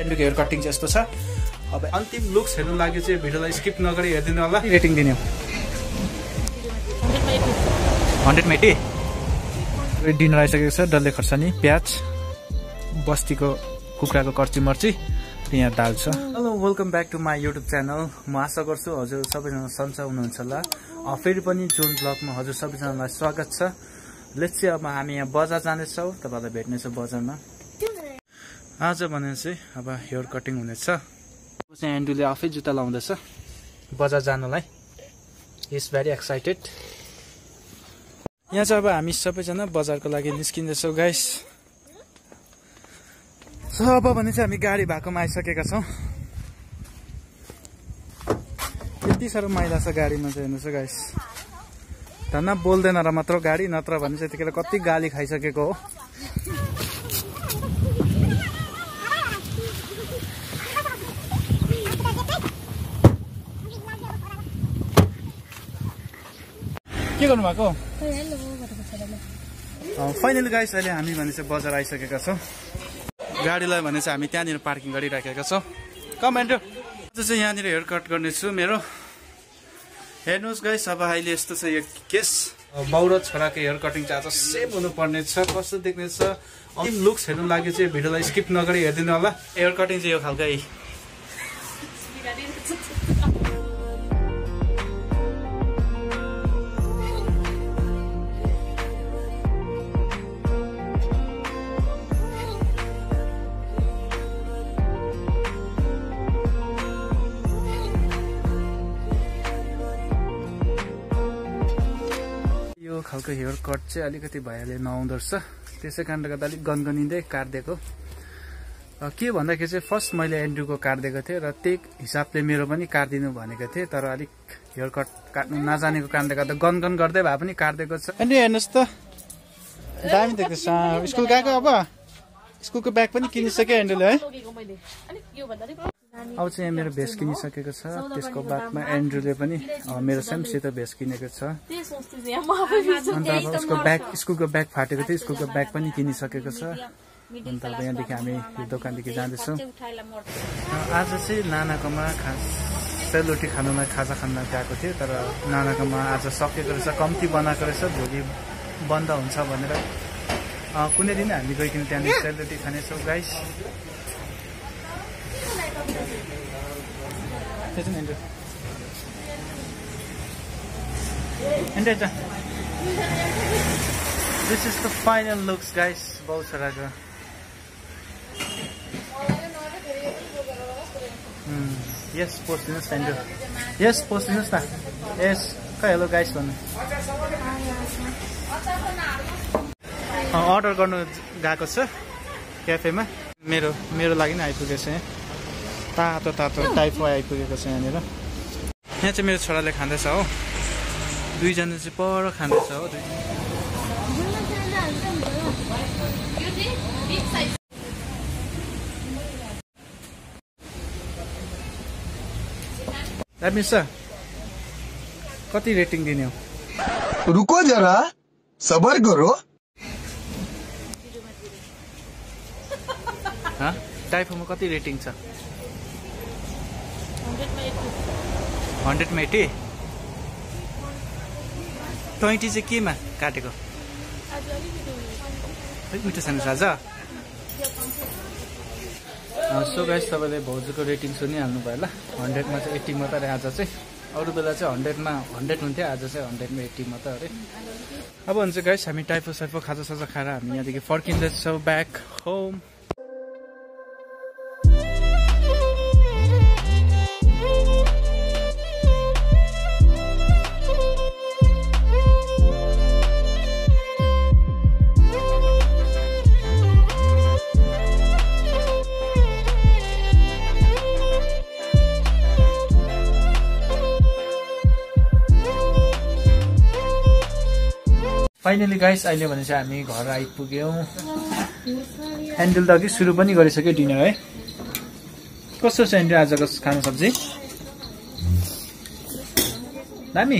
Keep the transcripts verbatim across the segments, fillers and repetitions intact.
एन्डको hair cutting चाहिँ यस्तो छ। अब अन्तिम लुक्स हेर्नु लागि चाहिँ भिडियोलाई स्किप नगरी हेरिदिनु होला। रेटिङ दिने हो हन्ड्रेडमा एटी। डिनर आइसकेको छ, डल्ले खोर्सानी, प्याज, बस्तीको कुखुराको कर्ची मर्ची, यहाँ दाल छ। Hello, welcome back to my YouTube channel. म आशा गर्छु हजुर सबैजना सन्चै हुनुहुन्छ होला। फेरि पनि जुन ब्लगमा हजुर सबैजनालाई स्वागत छ। लेट्स चाहिँ अब हामी यहाँ बजार जानेछौँ, तपाईँलाई भेट्नेछौँ बजारमा। आज भने चाहिँ अब हेयर कटिङ हुनेछ। चाहिँ एन्डुले आफै जुत्ता लाउँदैछ बजार जानुलाई। Is very excited. यहाँ चाहिँ अब हामी सबैजना बजारको लागि निस्किँदैछौँ गाइस। सो अब भने चाहिँ हामी गाडी भएकोमा आइसकेका छौँ। यति साह्रो मैला छ गाडीमा चाहिँ, हेर्नुहोस् गाइस। धन्न बोल्दैन र मात्र गाडी, नत्र भने चाहिँ यतिखेर कति गाली खाइसकेको हो। के गर्नु भएको? फाइनली गाइस अहिले हामी भने चाहिँ बजार आइसकेका छौँ। गाडीलाई भने चाहिँ हामी त्यहाँनिर पार्किङ गरिराखेका छौँ। कमेन्ट चाहिँ यहाँनिर हेयर कट गर्नेछु मेरो। हेर्नुहोस् गाइस, अब अहिले यस्तो छ यो केस। बाउरो छोराको हेयर कटिङ चाहिँ आज सेम हुनुपर्ने छ। कस्तो देख्नेछ अन्तिम लुक्स हेर्नु लागि चाहिँ भिडियोलाई स्किप नगरी हेरिदिनु होला। हेयर कटिङ चाहिँ यो खालकै। खालको हेयर कट चाहिँ अलिकति भइहाले नआउँदो रहेछ, त्यसै कारणले गर्दा अलिक गनगनिँदै काटिदिएको। के भन्दाखेरि चाहिँ फर्स्ट मैले एन्ड्रुको काटिदिएको थिएँ र त्यही हिसाबले मेरो पनि काटिदिनु भनेको थिएँ, तर अलिक हेयर कट काट्नु नजानेको कारणले गर्दा गनगन गर्दै भए पनि काटिदिएको छ। एन्ड्रु हेर्नुहोस् त, दामी देख्दैछ। स्कुल गएको? अब स्कुलको ब्याग पनि किनिसक्यो एन्ड्रुले है। अब चाहिँ यहाँ मेरो भेस्ट किनिसकेको छ। त्यसको बादमा एन्ड्रुले पनि मेरो सेम सेतो भेस्ट किनेको छ। अन्त अब उसको ब्याग, स्कुलको ब्याग फाटेको थियो, स्कुलको ब्याग पनि किनिसकेको छ। अन्त अब यहाँदेखि हामी यो दोकानदेखि जाँदैछौँ। आज चाहिँ नानाकोमा खास सेलरोटी खानुलाई खाजा खान गएको थियो, तर नानाकोमा आज सकेको रहेछ, कम्ती बनाएको रहेछ। भोलि बन्द हुन्छ भनेर कुनै दिन हामी गइकन त्यहाँनिर सेलरोटी खानेछौँ guys. This is the final looks guys. बहुत सारा छ। यस पोस्ट दिनुहोस् एन्ड्रु। यस पोस्ट दिनुहोस् न। यस खै हेलो गाइस भन्नु। अर्डर गर्नु गएको छ क्याफेमा। मेरो मेरो लागि नै आइपुगेछ यहाँ। तातो तातो टाइफो आइपुगेको छ यहाँनिर। यहाँ चाहिँ मेरो छोराले खाँदैछ हो। दुईजना चाहिँ पर खाँदैछ हो। दामी छ। कति रेटिङ दिने हो? रुको जरा, सबर करो। हाँ, टाइफोमा कति रेटिङ छ? हन्ड्रेडमा एटी। ट्वेन्टी चाहिँ केमा काटेको? अलिक मिठो छैन आज। सो गाइस, तपाईँले भाउजूको रेटिङ सुनिहाल्नु भयो होला। हन्ड्रेडमा चाहिँ एट्टी मात्रै आज चाहिँ। अरू बेला चाहिँ हन्ड्रेडमा हन्ड्रेड हुन्थ्यो, आज चाहिँ हन्ड्रेडमा एट्टी मात्रै अरे। अब हुन्छ गाइस, हामी टाइफो साइफो खाजा साजा खाएर हामी यहाँदेखि फर्किँदैछौँ ब्याक होम। फाइनली गाइस, अहिले भने चाहिँ हामी घर आइपुग्यौँ। एन्डुल त अघि सुरु पनि गरिसक्यो डिनर है। कस्तो छ एन्डुल आजको खाना सब्जी? दामी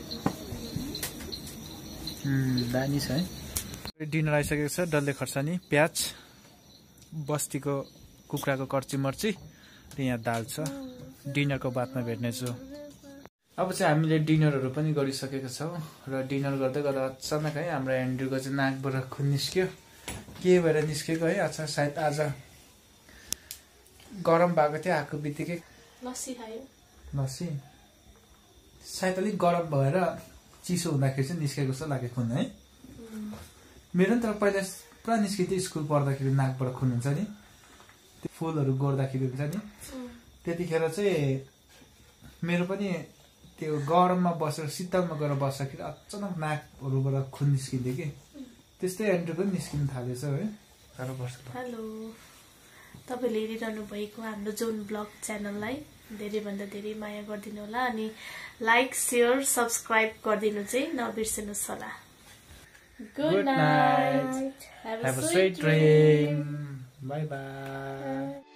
दामी छ है। डिनर आइसकेको छ। डल्ले खोर्सानी, प्याज, बस्तीको कुखुराको कर्ची मर्ची र यहाँ दाल छ। डिनरको बादमा भेट्नेछु। अब चाहिँ हामीले डिनरहरू पनि गरिसकेका छौँ र डिनर गर्दै गर्दा अचानक है हाम्रो एन्ड्रुको चाहिँ नाकबाट खुन निस्क्यो। के भएर निस्केको है? अच्छा सायद आज गरम भएको थियो, आएको बित्तिकै लस्सी खायो। लस्सी सायद अलिक गरम भएर चिसो हुँदाखेरि चाहिँ निस्केको जस्तो लाग्यो खुन है। मेरो नि तर पहिला पुरा निस्किन्थ्यो स्कुल पढ्दाखेरि, नाकबाट खुन हुन्छ नि, त्यो फुलहरू गोड्दाखेरि हुन्छ नि, त्यतिखेर चाहिँ मेरो पनि त्यो गरममा बसेर शीतलमा गएर बस्दाखेरि अचानक नाकहरूबाट खुन निस्किन्थ्यो कि, त्यस्तै एन्ट्री पनि निस्किन थालेछ है। हेलो, तपाईँले हेरिरहनु भएको हाम्रो जोन ब्लग च्यानललाई धेरैभन्दा धेरै माया गरिदिनु होला अनि लाइक सेयर सब्सक्राइब गरिदिनु चाहिँ नबिर्सनुहोस् होला। Good night. Have a sweet dream. Bye bye.